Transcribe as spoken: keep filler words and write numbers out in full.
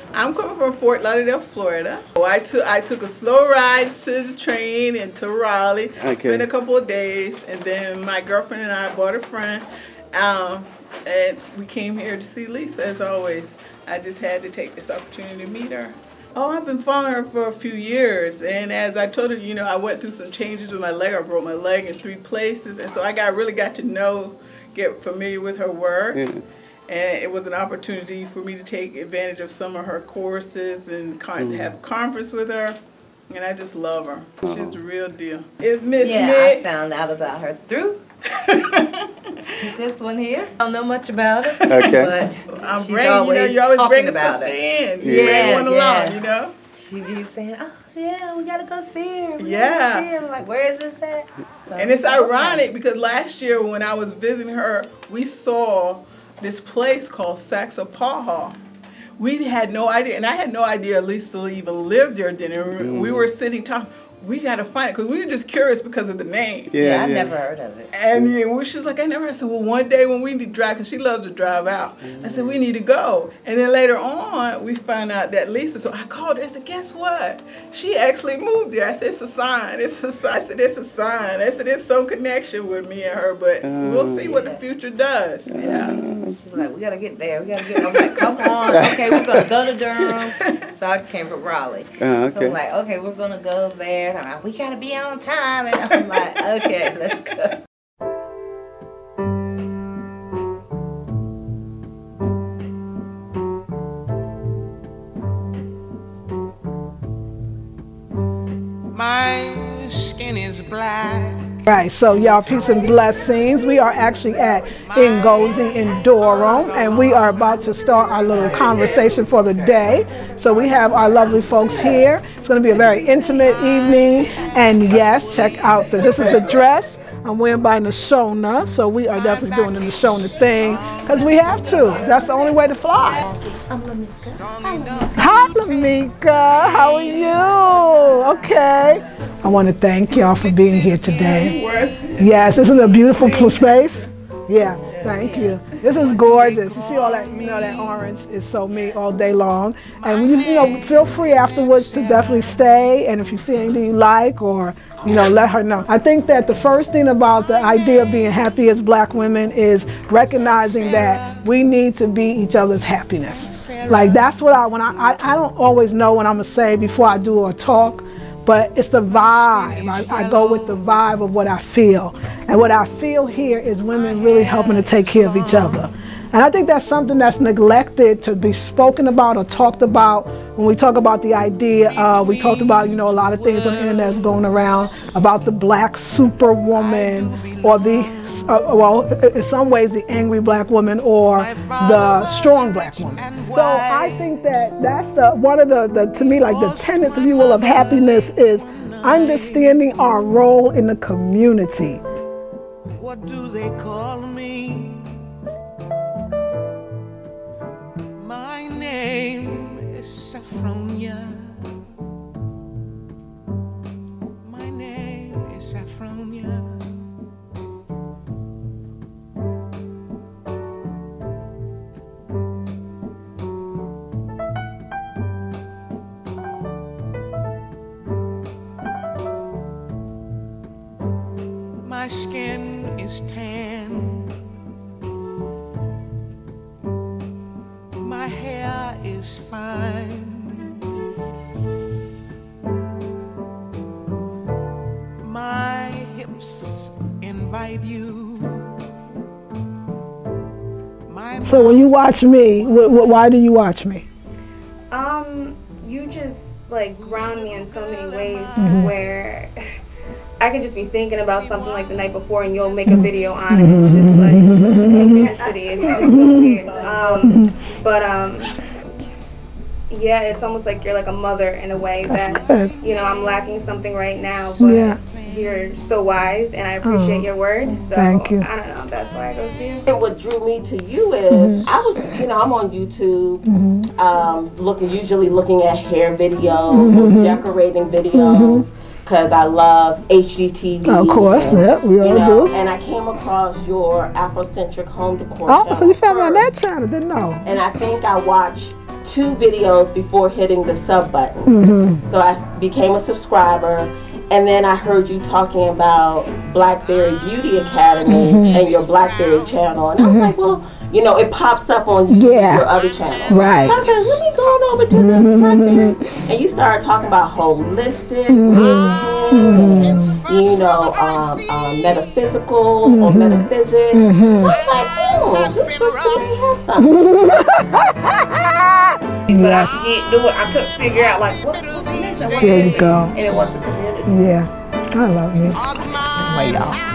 I'm coming from Fort Lauderdale, Florida. So I took I took a slow ride to the train and to Raleigh. Okay. Spent a couple of days, and then my girlfriend and I bought a friend, um, and we came here to see Lisa. As always, I just had to take this opportunity to meet her. Oh, I've been following her for a few years, and as I told her, you know, I went through some changes with my leg. I broke my leg in three places, and so I got really got to know, get familiar with her work. Yeah. And it was an opportunity for me to take advantage of some of her courses and con mm. have a conference with her. And I just love her. Oh. She's the real deal. It's Miss Yeah, Nick. I found out about her through this one here. I don't know much about her. Okay. But I'm she's bringing, always you know, you always bring a about sister her. in. You yeah, bring one yeah. along, you know? She be saying, oh, yeah, we got to go see her. We yeah. gotta see her. I'm like, where is this at? So, and it's okay. ironic because last year when I was visiting her, we saw this place called Saxapahaw. We had no idea, and I had no idea Lisa even lived there then. Mm. We were sitting talking, we got to find it, because we were just curious because of the name. Yeah, yeah, I've yeah. never heard of it. And yeah, we, she's like, I never heard. I said, well, one day when we need to drive, because she loves to drive out, mm. I said, we need to go. And then later on, we found out that Lisa, so I called her, I said, guess what? She actually moved there. I said, it's a sign. It's a sign. I said, it's a sign. I said, there's some connection with me and her, but uh, we'll see yeah. what the future does. Uh, yeah. She's like, we got to get there. We got to get there. I'm like, come on. Okay, we're going to go to Durham. So I came from Raleigh. Uh, okay. So I'm like, okay, we're going to go there. I'm like, we got to be on time. And I'm like, okay, let's go. My skin is black. Right, so y'all, peace and blessings. We are actually at Ngozi in Durham, and we are about to start our little conversation for the day. So we have our lovely folks here. It's going to be a very intimate evening, and yes, check out the, this is the dress I'm wearing by Nashona, so we are definitely doing the Nashona thing, because we have to. That's the only way to fly. I'm Lamika. Hi, Lamika. How are you? Okay. I want to thank y'all for being here today. Yes, isn't it a beautiful space? Yeah, thank you. This is gorgeous. You see all that, you know, that orange is so me all day long. And you, you know, feel free afterwards to definitely stay. And if you see anything you like, or, you know, let her know. I think that the first thing about the idea of being happy as black women is recognizing that we need to be each other's happiness. Like, that's what I, when I, I, I don't always know what I'm gonna say before I do a talk. But it's the vibe. I, I go with the vibe of what I feel. And what I feel here is women really helping to take care of each other. And I think that's something that's neglected to be spoken about or talked about when we talk about the idea. Uh, we talked about, you know, a lot of things on the internet is going around about the black superwoman, or the, uh, well, in some ways the angry black woman, or the strong black woman. So I think that that's the, one of the, the to me, like the tenets, if you will, of happiness is understanding our role in the community. What do they call me? My name is Saffronia. My name is Saffronia. My skin is tan. My hair is fine. My hips invite you. My so when you watch me, wh wh why do you watch me? Um, you just like ground me in so many ways mm-hmm. where I could just be thinking about something like the night before, and you'll make a video on it. It's just like synchronicity. It's just so weird. Um, but um, yeah, it's almost like you're like a mother in a way. That's that good. You know, I'm lacking something right now, but yeah. You're so wise, and I appreciate oh, your word. So thank you. I don't know. That's why I go to you. And what drew me to you is mm-hmm. I was, you know, I'm on YouTube, mm-hmm. um, looking usually looking at hair videos, mm-hmm. decorating videos. Mm-hmm. Because I love H G T V. Of course, and, yeah, we all you know, do. And I came across your Afrocentric home decor. Oh, so you found me on that channel, didn't know. And I think I watched two videos before hitting the sub button. Mm-hmm. So I became a subscriber, and then I heard you talking about Blackberry Beauty Academy mm-hmm. and your Blackberry channel, and mm-hmm. I was like, well, you know, it pops up on YouTube, yeah. your other channel. Right. So I said, let me go on over to the Blackberry. And you started talking about holistic, mm-hmm. you know, um, um, metaphysical mm-hmm. or metaphysics. Mm-hmm. I was like, oh, this sister may have something. But I can't do it. I couldn't figure out, like, what, what's missing? What's there missing? you go. And it was the community. Yeah. I love you. Wait, y'all.